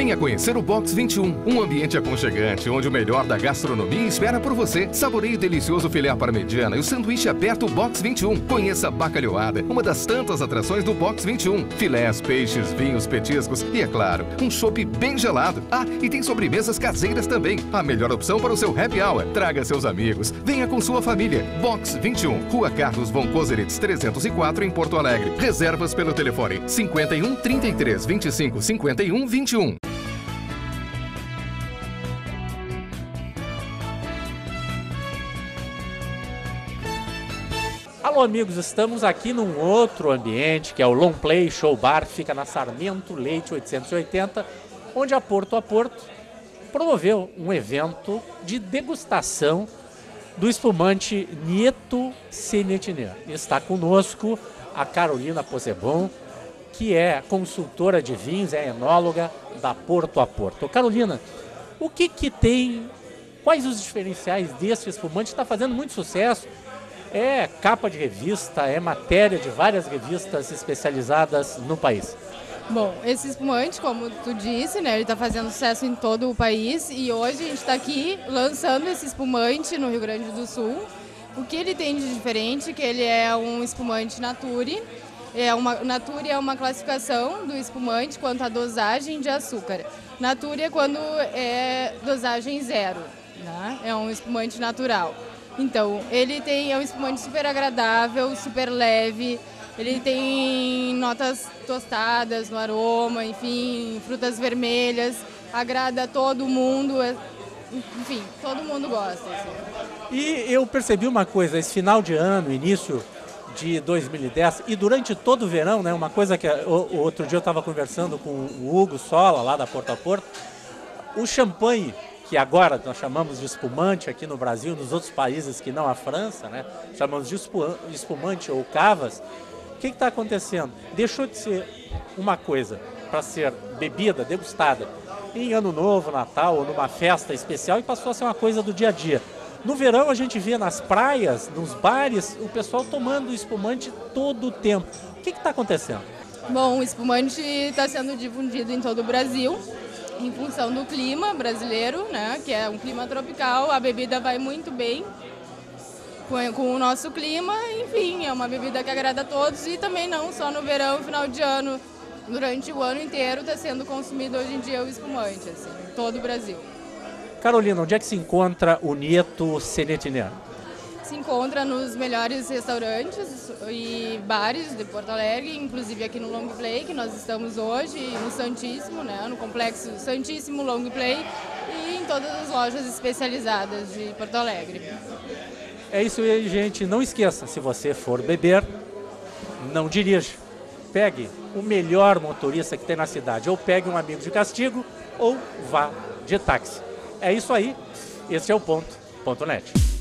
Venha conhecer o Box 21, um ambiente aconchegante onde o melhor da gastronomia espera por você. Saboreie o delicioso filé à parmegiana e o sanduíche aberto Box 21. Conheça a bacalhoada, uma das tantas atrações do Box 21. Filés, peixes, vinhos, petiscos e, é claro, um chopp bem gelado. Ah, e tem sobremesas caseiras também. A melhor opção para o seu happy hour. Traga seus amigos. Venha com sua família. Box 21, Rua Carlos von Koselitz 304 em Porto Alegre. Reservas pelo telefone 51 33 25 51 21. Alô amigos, estamos aqui num outro ambiente que é o Long Play Show Bar, que fica na Sarmento Leite 880, onde a Porto promoveu um evento de degustação do espumante Nieto Sénéchine. Está conosco a Carolina Possebon, que é consultora de vinhos, é enóloga da Porto a Porto. Carolina, o que tem, quais os diferenciais desse espumante? Está fazendo muito sucesso, é capa de revista, é matéria de várias revistas especializadas no país. Bom, esse espumante, como tu disse, né, ele está fazendo sucesso em todo o país e hoje a gente está aqui lançando esse espumante no Rio Grande do Sul. O que ele tem de diferente é que ele é um espumante Nature. Nature é uma classificação do espumante quanto à dosagem de açúcar. Nature é quando é dosagem zero, né? É um espumante natural. Então, é um espumante super agradável, super leve, ele tem notas tostadas no aroma, enfim, frutas vermelhas, agrada a todo mundo, enfim, todo mundo gosta. Assim. E eu percebi uma coisa, esse final de ano, início de 2010 e durante todo o verão, né, uma coisa que o outro dia eu estava conversando com o Hugo Sola, lá da Porto a Porto, o champanhe, que agora nós chamamos de espumante aqui no Brasil, nos outros países que não a França, né? Chamamos de espumante ou cavas. O que está acontecendo? Deixou de ser uma coisa para ser bebida, degustada em Ano Novo, Natal ou numa festa especial e passou a ser uma coisa do dia a dia. No verão a gente vê nas praias, nos bares, o pessoal tomando espumante todo o tempo. O que está acontecendo? Bom, o espumante está sendo difundido em todo o Brasil. Em função do clima brasileiro, né, que é um clima tropical, a bebida vai muito bem com o nosso clima, enfim, é uma bebida que agrada a todos e também não só no verão, final de ano, durante o ano inteiro está sendo consumido hoje em dia o espumante, assim, em todo o Brasil. Carolina, onde é que se encontra o Nieto Sénéchine? Se encontra nos melhores restaurantes e bares de Porto Alegre, inclusive aqui no Long Play, que nós estamos hoje, no Santíssimo, né, no complexo Santíssimo Long Play, e em todas as lojas especializadas de Porto Alegre. É isso aí, gente. Não esqueça, se você for beber, não dirija. Pegue o melhor motorista que tem na cidade, ou pegue um amigo de castigo, ou vá de táxi. É isso aí. Esse é o ponto.net.